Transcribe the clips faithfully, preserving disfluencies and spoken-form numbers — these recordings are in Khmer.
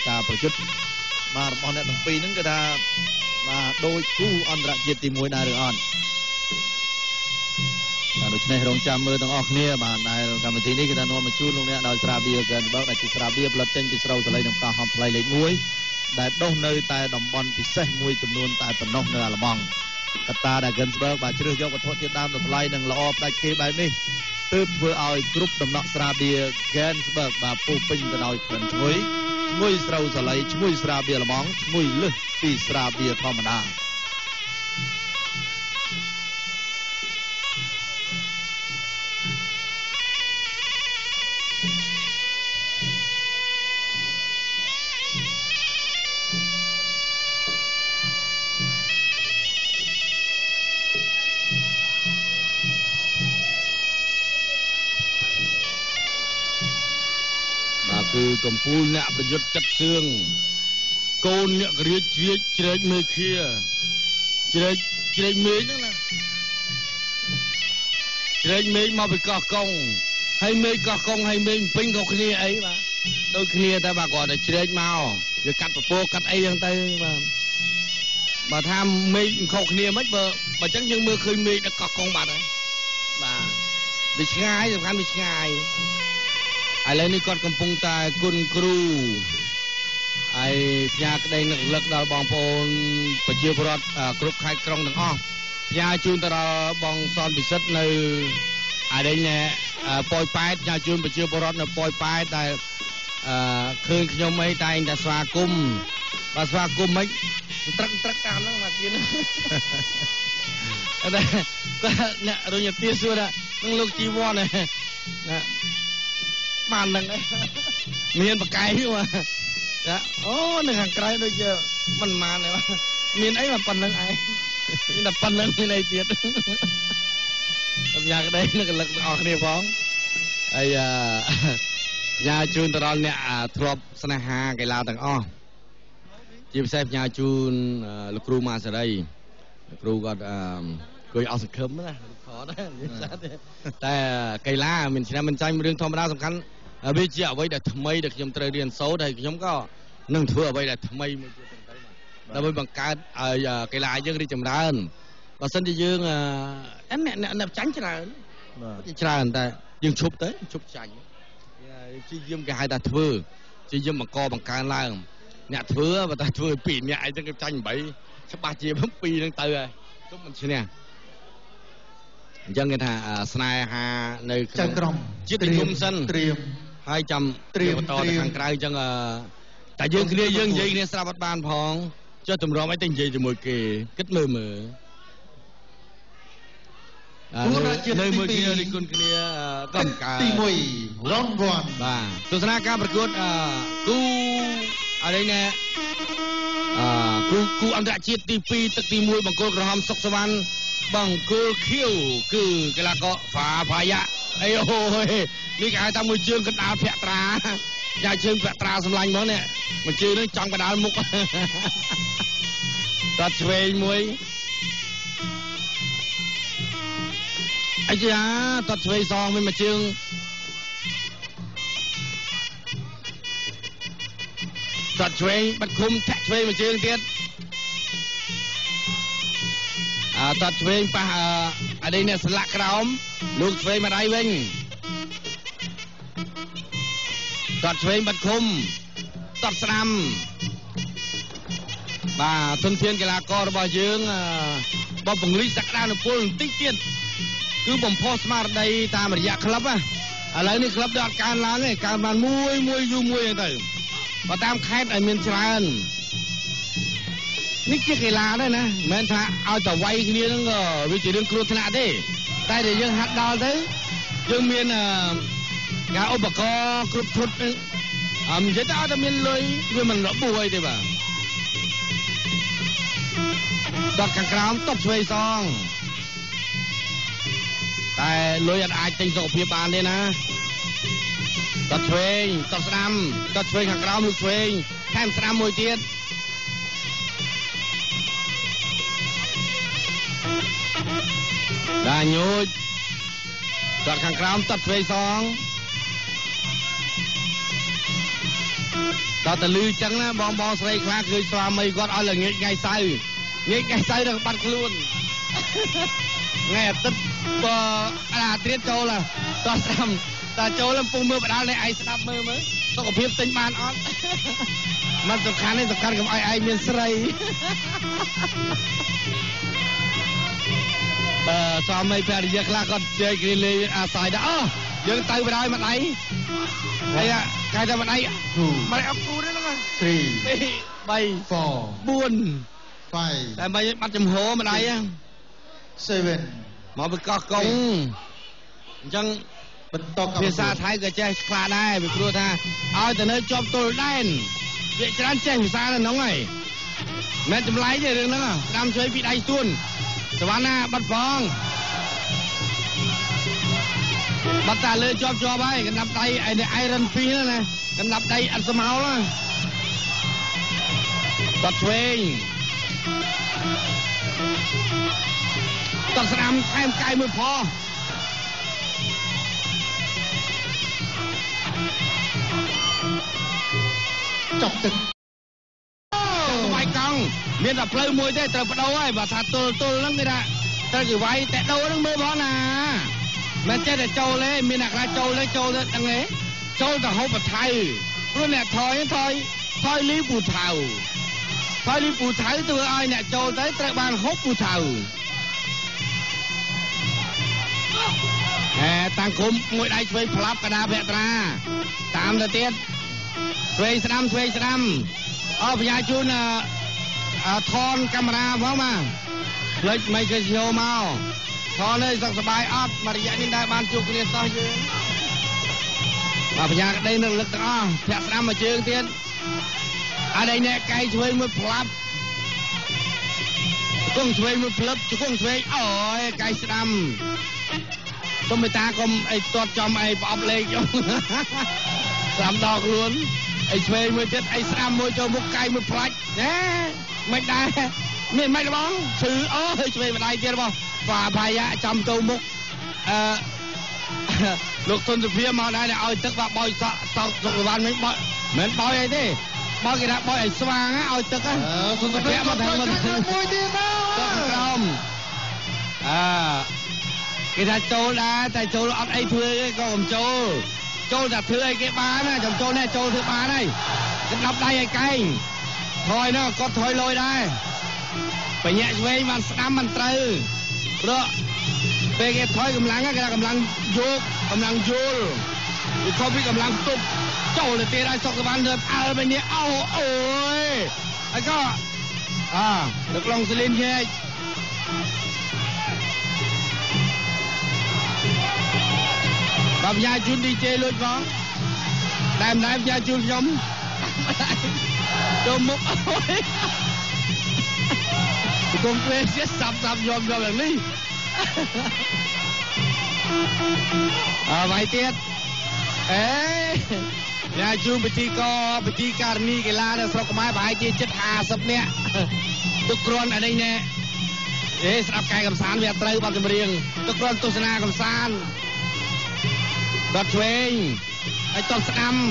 ការប្រយុទ្ធបាទរបស់អ្នកទាំងពីរហ្នឹងគឺថាបាទដូចគូអន្តរជាតិទីមួយដែរឬអត់បាទដូច្នេះរងចាំមើលទាំងអស់គ្នាបាទដែលកម្មវិធីនេះគឺថានាំមកជូនលោកអ្នកដោយស្រាបៀរកាន់បើដែលជាស្រាបៀរផលិតចេញពីស្រូវសលៃនិងផ្កាហំផ្លៃលេខមួយដែលដុះនៅតែតំបន់ពិសេសមួយចំនួនតែប៉ុណ្ណោះនៅអាល្លឺម៉ង់កត្តាដែល Ginsberg បាទជ្រើសយកវត្ថុធាតុដើមតម្លៃនិងល្អផ្ដាច់គេបែបនេះទើបធ្វើឲ្យគ្រប់ដំណក់ស្រាបៀរ Ginsberg បាទពោពេញទៅដោយក្លិនឈ្ងុយឈ្ងុយស្រូវសលៃឈ្ងុយស្រាបៀរអាល្លឺម៉ង់ឈ្ងុយលើសពីស្រាបៀរធម្មតាគឺកំពូលអ្នកប្រយុទ្ធចិត្តសឿងកូនអ្នកក្រៀកជ្រៀកជ្រែកមេឃាជ្រែកជ្រែកមេឃហ្នឹងណាជ្រែកមេឃមកពីកោះកុងហើយមេឃកោះកុងហើយមេឃពេញក៏គ្នាអីបាទដូចគ្នាតែបាទគាត់តែជ្រែកមកវាកាត់ពពោកាត់អីហ្នឹងទៅបាទបើថាមេឃខុសគ្នាមិនបើបើអញ្ចឹងយើងមើលឃើញមេឃនៅកោះកុងបាត់ហើយបាទវាឆ្ងាយសំខាន់វាឆ្ងាយឥឡូវនេះគាត់កំពុងតែគុណគ្រូហើយផ្ញើក្តីនឹករលឹកដល់បងប្អូនប្រជាពលរដ្ឋគ្រប់ខេត្តក្រុងទាំងអស់ផ្ញើជូនទៅដល់បងសនពិសិដ្ឋនៅអាដេញប៉ោយប៉ែតផ្ញើជូនប្រជាពលរដ្ឋនៅប៉ោយប៉ែតដែលឃើញខ្ញុំអីតែងតែស្វាគមន៍បាទស្វាគមន៍មិនត្រឹកត្រឹកតាមហ្នឹងមកទៀតតែគាត់អ្នករញទាសួរថានឹងលោកជីវ័នណាបានហ្នឹងមានបកាយមកចាអូនៅខាងក្រៅដូចជាមិនបានទេមានអីមកប៉ុណ្្នឹងឯងមានតែប៉ុណ្្នឹងមានអីទៀតសម្រាប់ក្តីនឹងកលឹកអស់គ្នាផងហើយផ្ញើជូនទៅដល់អ្នកធ្លាប់ស្នេហាកីឡាទាំងអស់ជាពិសេសផ្ញើជូនលោកគ្រូម៉ាសេរីលោកគ្រូគាត់គួយអស់សង្ឃឹមណាខតតែកីឡាមានឆ្នាំមិនចាញ់រឿងធម្មតាសំខាន់វាជាអ្វីដែលថ្មីដែលខ្ញុំត្រូវរៀនសូត្រហើយខ្ញុំក៏នឹងធ្វើអ្វីដែលថ្មីមួយទៀតទៅដើម្បីបង្កើតឲ្យកីឡាយើងរីកចម្រើនបើសិនជាយើងអ្នកអ្នកចាញ់ច្រើនបាទច្រើនតែយើងឈប់ទៅឈប់ចាញ់ជាយាមគេហៅថាធ្វើជាយាមបង្កបង្កើនឡើងអ្នកធ្វើបើតែធ្វើពីរអ្នកអីចឹងគេចាញ់បីច្បាស់ជាពីរហ្នឹងទៅហើយទុំមិនឈ្នះអញ្ចឹងគេថាស្នេហានៅក្នុងក្រុមជាតិនិយមសិនត្រៀមហើយចាំត្រៀមបន្តទៅខាងក្រៅអញ្ចឹងតែយើងគ្នាយើងនិយាយគ្នាស្រាប់អត់បានផងចុះតម្រាំអីទៅនិយាយជាមួយគេគិតមើលមើលនៅមួយគ្នារីគុណគ្នាកម្មការទីមួយរងវ៉ាន់បាទទស្សនាការប្រកួតគូអរិញណែអឺគូគូអន្តរជាតិទីពីរទឹកទីមួយបង្គោលក្រហមសុកសវណ្ណបង្គោលខៀវគឺកីឡាករហ្វាផាយ៉ាអីអូយនេះគេហៅថាមួយជើងកណ្ដាលភក្ត្រាយ៉ាជើងភក្ត្រាសម្លាញ់មកនេះមួយជើងនេះចង់កណ្ដាលមុខតត់ឆ្វេងមួយអាយ៉ាតត់ឆ្វេងសងវិញមួយជើងតត់ឆ្វេងបាត់ឃុំធាក់ឆ្វេងមួយជើងទៀតអើតត់ឆ្វេងប៉ះអីនេះស្លាក់ក្រោមលោកឆ្វេងមកដៃវិញតត់ឆ្វេងបាត់ឃុំតត់ស្ដាំបាទទុនធានកីឡាកររបស់យើងបើពង្រីកសក្តានុពលបន្តិចទៀតគឺបំផុសស្មារតីតាមរយៈក្លឹបឥឡូវនេះក្លឹបដល់អត់កើនឡើងទេកើនបានមួយមួយយូរមួយទៅបើតាមខេត្តឲ្យមានច្រើននេះជាកីឡាដែរណាមិនមែនថាឲ្យតែវាយគ្នាហ្នឹងក៏វាជារឿងគ្រោះថ្នាក់ទេតែដែលយើងហាត់ដល់ទៅយើងមានការឧបករណ៍គ្រប់ឈុតអមនិយាយទៅឲ្យតែមានលុយវាមិនរបួសអីទេបាទដកខាងក្រោមតបឆ្វេងសងតែលុយអត់អាចទិញសុខភាពបានទេណាតបឆ្វេងតបស្ដាំតបឆ្វេងខាងក្រោមលោកឆ្វេងថែមស្ដាំមួយទៀតដាញូចតបខាងក្រោមតបឆ្វេងសងដល់ទៅលឺចឹងណាបងបងស្រីខ្លះគឺស្វាមីគាត់ឲ្យល្ងាចថ្ងៃសៅរ៍ងាចថ្ងៃសៅរ៍នឹងបាត់ខ្លួនថ្ងៃអាទិត្យបើអាត្រៀតចូលតោះស្ដាំតើចូលពុំមើលបដាល់នេះឯងស្ដាប់មើលមើលសុខភាពទិញបានអត់មិនសំខាន់ទេសំខាន់កុំឲ្យឯងមានស្រីអឺស្វាមីភរិយាខ្លះគាត់ជែកគ្នាលេងអាស្រ័យដែរអូយើងទៅបដាល់ម្ដាយហើយកាយតែម្ដាយម្ដាយអត់គូទេហ្នឹង three four four five តែមិនបាត់ចំហម្ដាយ seven មកបកកកងអញ្ចឹងបន្តភាសាថៃក៏ចេះខ្លាដែរពីព្រោះថាឲ្យទៅនៅជាប់ទល់ដែនវាច្រើនចេះភាសានៅហ្នឹងហើយមិនចម្លែកទេរឿងហ្នឹងស្ដាំជួយពីដៃទួនសវណ្ណាបាត់ផងបាត់តាលើជាប់ជាប់ហើយកណ្ដាប់ដៃឯនេះ Iron Fist ណាកណ្ដាប់ដៃអត់ស្មោលណាបាត់ឆ្វេងតោះស្ដាំថែមកាយមួយផចប់ទឹកចូលវាយកង់មានតែផ្លូវមួយទេត្រូវបដូរហើយបើថាទល់ទល់ហ្នឹងគេថាត្រូវគេវាយតែដូរហ្នឹងមើលផងណាមិនចេះតែចូលទេមានអ្នកខ្លះចូលទេចូលទៅហ្នឹងទេចូលទៅហូបបថៅព្រោះអ្នកថយថយថយលីពូថៅថយលីពូថៅធ្វើឲ្យអ្នកចូលទៅត្រូវបានហូបពូថៅអេតាំងគុំមួយដៃឆ្វេងផ្លាប់កដាភក្ត្រាតាមទៅទៀតឆ្វេងស្ដាំឆ្វេងស្ដាំអបញ្ញាជូនថនកាមេរ៉ាផងមកផ្លេចមិនគេញោមកថននេះសុខសប្បាយអត់មករយៈនេះដែរបានជួបគ្នាសោះយើងអបញ្ញាក្តីនឹងលឹកទាំងអស់ធាក់ស្ដាំមកជើងទៀតអត់ឯអ្នកកែឆ្វេងមួយផ្លាប់ជង្គង់ឆ្វេងមួយផ្លឹបជង្គង់ឆ្វេងអូយកែស្ដាំសុំមេតាកុំអីទាត់ចំអីប្រអប់លេខយកស្ដាំដល់ខ្លួនអីឆ្វេងមួយទៀតអីស្ដាំមួយចូលមុខកាយមួយផ្លាច់ណែមិនដែរមានមិនបងឈឺអូឆ្វេងម្ដាយទៀតបងហ្វាផាយ៉ាចំទៅមុខអឺលោកទុនសុភាមកដែរឲ្យទឹកបាក់បោយសក់សក់សុខវ៉ាន់មិនបោយមិនបោយអីទេបោយគេថាបោយឲ្យស្វាងឲ្យទឹកហ្នឹងសុខភាពមកថាមួយទៀតទៅក្រោមអឺគេថាចូលដែរតែចូលអត់អីធ្វើទេក៏កុំចូលចូលតែធ្វើអីគេបានណាចាំចូលនេះចូលធ្វើបានហើយកណ្ដាប់ដៃឲ្យកែងថយនោះគាត់ថយលយដែរបញ្ញាក់ឆ្វេងបានស្ដាំមិនត្រូវព្រោះពេលគេថយកម្លាំងគេថាកម្លាំងយកកម្លាំងយល់វាខុសពីកម្លាំងទប់ចូលទៅទៀតឲ្យសុកសវណ្ណទៅអើបែនេះអូអូយហើយក៏អាដឹកឡុងសលីនញែកបាទបញ្ញាជូនឌីជេលួចផងតែម្ដាយបញ្ញាជូនខ្ញុំចូលមុខអូយគង់ពេលជាសាប់សាប់យំយំយ៉ាងនេះអើវាយទៀតអេញ៉ាជូនពិធីកពិធីការនីកីឡានៅស្រុកខ្មែរប្រហែលជាជិតห้าสิบនាក់ទុកគ្រាន់អានេះណែអេស្ដាប់កាយកំសាន្តវាអត់ត្រូវបាត់ចម្រៀងទុកគ្រាន់ទស្សនាកំសាន្តដុតឆ្វេងហើយតោះស្ដាំ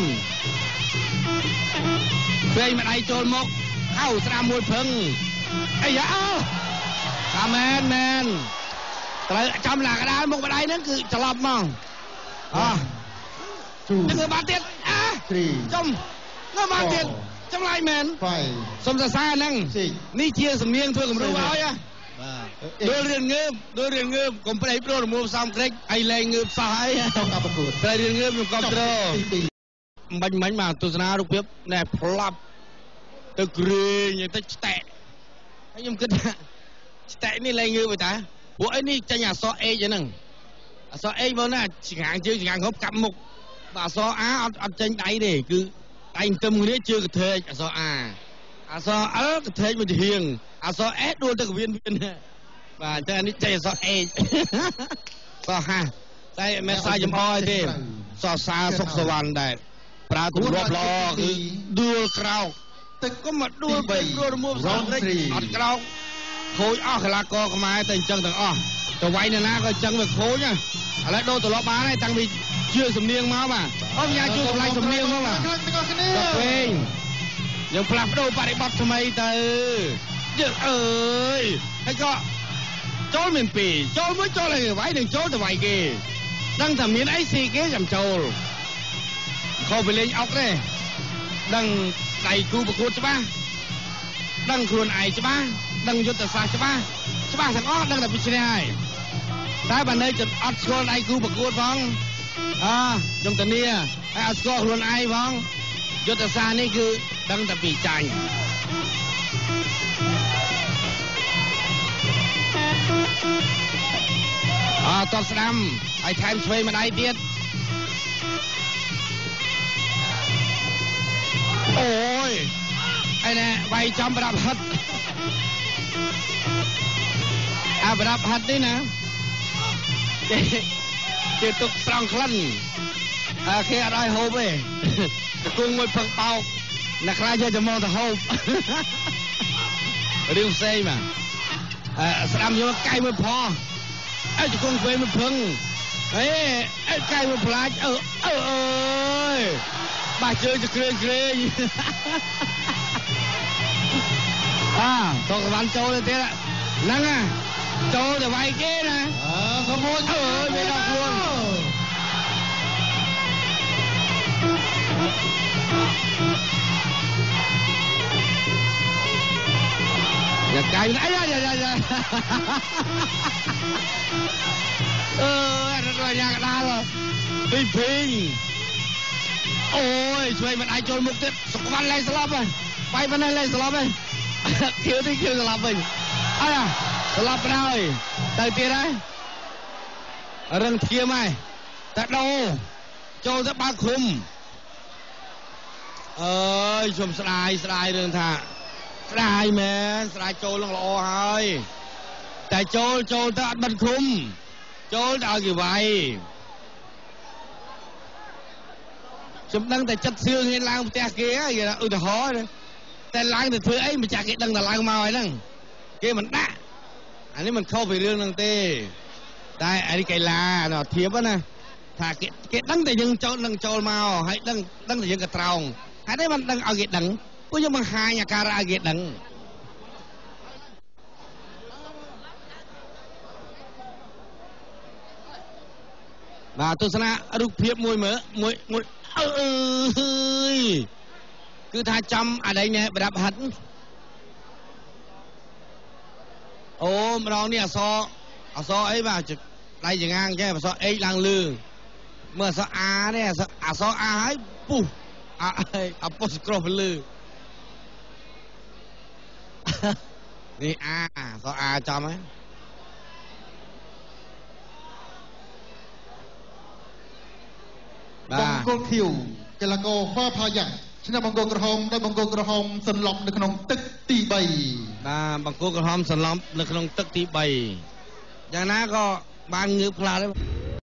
ឆ្វេងម្ដាយចូលមកហៅស្ដាំមួយភឹងអីយ៉ាកាមែនមែនត្រូវចំឡាកដាលមុខម្ដាយហ្នឹងគឺច្រឡប់មកអោះទៅបានទៀតអាចំនៅបានទៀតចម្លែកមែនសុំសរសើរហ្នឹងនេះជាសំនៀងធ្វើគំរូឲ្យបាទដូចរៀនងើបដូចរៀនងើបកុំប្រេះព្រោះរមួលផ្សំក្រិចអីលែងងើបសោះអីទៅកាប្រកួតត្រូវរៀនងើបខ្ញុំគ្រប់ត្រមិញមិញមកទស្សនារូបភាពណែផ្លាប់ទៅក្រែងទៅស្តែកហើយខ្ញុំគិតថាស្តែកនេះលែងងើបតាពួកអីនេះចាញ់អសអេកហ្នឹងអសអេកមកណាឆ្ងាងជើងឆ្ងាងហូបកាប់មុខបាទអសអាអត់អត់ចេញដៃទេគឺដៃទឹមគ្នាជើងកថេកអសអាអសអើកថេកមួយហៀងអសអេដួលទៅកវៀនវៀនបាទតែនេះចេះអសអេកសោះហាតែមិនសាយចំអទេសរសើរសុខសវណ្ណដែរប្រើទម្លាប់ល្អគឺដួលក្រោកទឹកក៏មកដួលពេលព្រោះរមួលផ្សំក្រិចអត់ក្រោកខូចអស់កីឡាករខ្មែរតែអញ្ចឹងទាំងអស់ទៅវាយនៅណាក៏អញ្ចឹងវាខូចណាឥឡូវដូរត្រឡប់បានហើយតាំងពីជឿសំនៀងមកបាទអបញ្ញាជួយកម្លាំងសំនៀងមកបាទទៅវិញยังปรับดูปฏิบัติทำไมเตอเยอะเอ้ยให้ก็โจลเป็นปีโจลไม่โจลอะไรไว้หนึ่งโจลแต่ไว้เกดังทำเนียนไอซีเกจำโจลเข้าไปเล่นออกเลยดังไก่กูประกวดใช่ปะดังครวนไอใช่ปะดังยุทธศาสตร์ใช่ปะใช่ปะสังอ้อดังแต่พิชเนียแต่บันเนยจะอัดสกอร์ไอกูประกวดพ้องอ่ายงตะเนียไออัดสกอร์ครวนไอพ้องยุทธศาสตร์นี่คือดังแต่ปีจันอ่าตบสนามไอแทนช่วยมาได้เดียดโอ้ยไอ้เนี่ยใบจำประดับหัดอาประดับหัดนี่นะเจตุกสองคลันอาเคอะไรโฮบเอ้ตะกุ้งมวยเพิ่งเป่านักราชจะมองแต่โฮบเรื่องเซ่มาสนามอยู่ใกล้ไม่พอไอ้ตะกุ้งเฟยมันเพิ่งเอ้ไอ้ใกล้มันพลาดเออเออเออบาดเจ็บจะเกรงเกรงอ่าตกวันโจเลยเท่านั่งอ่ะโจแต่ไวเก้นะอ่าขโมยเออไม่ต้องกลัวอย่าไกลนะอย่าอย่าอย่าอย่าเอออะไรอย่างนั้นเหรอพิงพิงโอ้ยช่วยมันไอโจรมุกเด็ดสกวันเลยสลับไปไปมันเลยสลับไปเขียวที่เขียวสลับไปอะไรสลับไปเลยแต่ตีได้เรื่องเทียมไหมแต่โดโจจะบาคุมเอ้ยชมสลายสลายเรื่องท่าสลายแม่สลายโจลงรอให้แต่โจโจจะบันคุมโจจะเอากี่ใบจำดังแต่จัดเสื้อเงินล้างแต่เกี้ยอย่างนั้นอุตหะเลยแต่ล้างแต่เธอไอ้มันจากเกดังแต่ล้างมาไอ้นั่งเกี้ยมันด่าอันนี้มันเข้าไปเรื่องนั่งเต้ได้อันนี้ไก่ลาเนาะเทียบวะนะถ้าเกเกดังแต่ยังโจดังโจมาให้ดังดังแต่ยังกระตรองให้ได้มันดังเอาเกดังก็ยังมันหายอย่างการเอาเกดังมาตุสนะรูปเพียบมวยเหมือมวยมวยเออคือถ้าจำอะไรเนี่ยประดับหัดโอ้เราเนี่ยซอเอาซอไอ้มาจะไรอย่างงั้นแค่ซอไอ้ลังลือเมื่อซออาเนี่ยซออาซออาให้ปุ๊อาไอ้อาปุ๊สกรอบลือนี่อาซออาจำไหมบองโกคิวเจลโกฟ้าพายักชนะบองโกกระหอมได้บองโกกระหอมสนลบในขนมตึกตีใบนะบองโกกระหอมสนลบในขนมตึกตีใบอย่างนั้นก็บานเงือบพลาดเลย